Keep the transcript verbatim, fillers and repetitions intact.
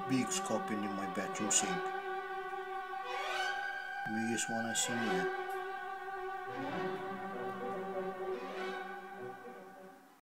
big scorpion in my bathroom sink. Biggest one I seen yet.